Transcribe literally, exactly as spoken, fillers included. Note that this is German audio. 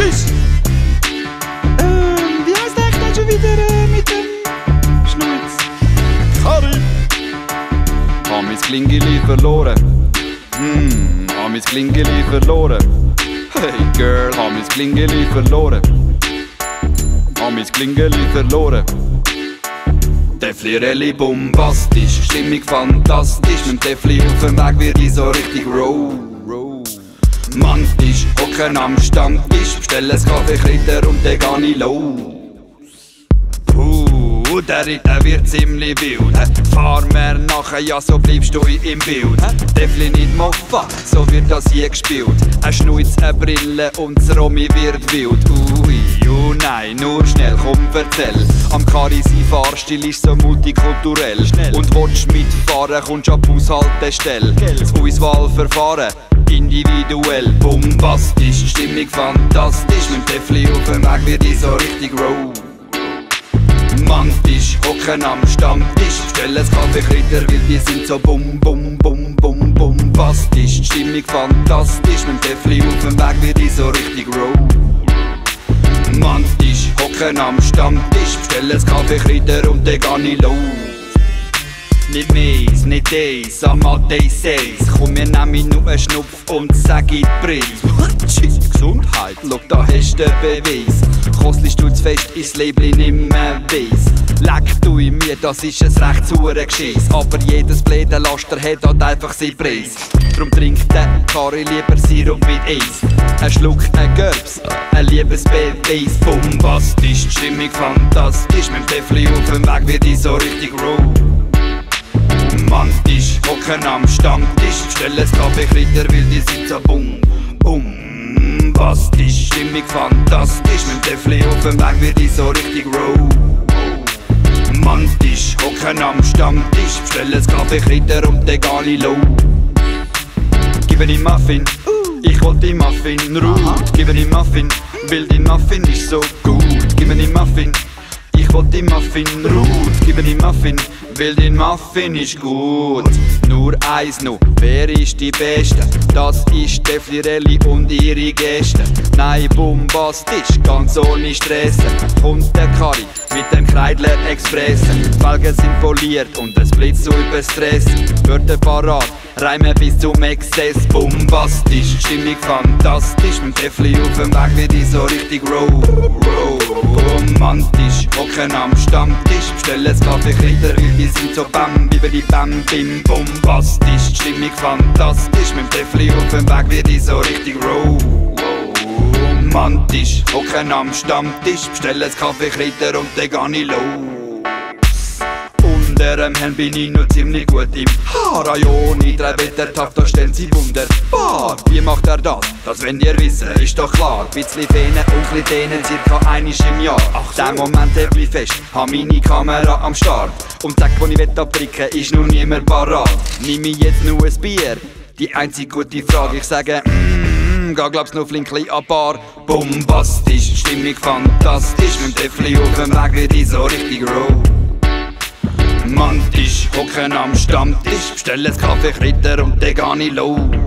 Tschüss! Ähm, wie heisst der eigentlich schon wieder äh, mit dem Schnurz? Kari! Hab mein Klingeli verloren. Hm, hab mein Klingeli verloren. Hey Girl, hab mein Klingeli verloren. Hab mein Klingeli verloren. Deflirelli bombastisch, Stimmung fantastisch. Mit Defli auf dem Weg wird ich so richtig row. Mantisch, hocken am Stammtisch, bestell ein Kaffee, Kritter und dann geh ich los. Puh, der Ritter wird ziemlich wild. Fahr mir nachher, ja so bleibst du im Bild. Defli nicht Moffa, so wird das hier gespielt. Ein Schnuz, eine Brille und das Romi wird wild. Ui, oh nein, nur schnell, komm erzähl. Am Kari sein Fahrstil ist so multikulturell. Und willst mitfahren, kommst ab Bushaltestelle. Das Auswahlverfahren individuell, bombastisch, Stimmung fantastisch. Mit Defli auf dem Weg wird ich so richtig row. Mantisch, hocken am Stammtisch, bestell ein Kaffee, Kritter, weil die sind so bum bum bum bum bombastisch. Stimmung fantastisch, mit Defli auf dem Weg wird ich so richtig row. Mantisch, hocken am Stammtisch, bestell ein Kaffee, Kritter und dann geh ich los. Nicht meins, nicht eins, einmal Days seis. Komm, wir nehmen nur einen Schnupf und sag ich den Preis. Tschüss, Gesundheit, schau, da hast du den Beweis. Kostlich du zu fest, ist Label nicht mehr weiss. Leck du in mir, das ist ein recht sauren Geschiss. Aber jedes blöde Laster hat halt einfach seinen Preis. Drum trinkt der Kari lieber Sirup mit Eis. Ein Schluck, ein Gerbs, ein Liebesbeweis. Bombastisch, Stimmung fantastisch. Mit dem Defli auf dem Weg wird ich so richtig row. Mantisch, hocken am Stammtisch, bestell ein Kaffee, Kritter, weil die sind so bum, bum, bastisch, Stimmung fantastisch. Mit Defli auf dem Weg wird ich so richtig row. Mantisch, hocken am Stammtisch, bestell ein Kaffee, Kritter und dann geh ich los. Gib ihm Muffin, ich will die Muffin, ruht. Gib ihm Muffin, weil die Muffin ist so gut. Gib ihm Muffin, ich will die Muffin, ruht. Gib ihm Muffin, weil den Muffin ist gut. Nur eins noch, wer ist die Beste? Das ist Deflirelli und ihre Gäste. Nein, bombastisch, ganz ohne Stress. Kommt der Kari mit dem Kreidler Express. Die Felgen sind poliert und es blitzt so über Stress. Wörter parat, Reime bis zum Exzess. Bombastisch, Stimmung fantastisch. Mit Defli auf dem Weg wird ich so richtig row, row. Romantisch, hocken am Stammtisch, bestell ein Kaffee, Kritter, weil die sind so bam, über die bam, bim, bombastisch. Stimmung fantastisch, mit dem Defli auf dem Weg wird ich so richtig row. Romantisch, hocken am Stammtisch, bestell ein Kaffee, Kritter und dann geh ich los. Unter dem Helm bin ich noch ziemlich gut im Harajoni, drei Meter Takt, da stellen sie wunderbar. Wie macht er das? Das wollt ihr wissen, ist doch klar. Bitzli Fähne und Klitenen, circa einisch im Jahr. Ach, der Moment hält mich fest, hab meine Kamera am Start. Und zack, wo ich will abpricken, ist noch niemand parat. Nimm mir jetzt nur ein Bier, die einzige gute Frage. Ich sage, mmm, geh glaub's noch flinkli an Bar. Bombastisch, Stimmung fantastisch, mit Defli auf dem Weg wird ich so richtig row. Mantisch, hocken am Stammtisch, bestell ein Kaffee, Kritter und dann geh ich los.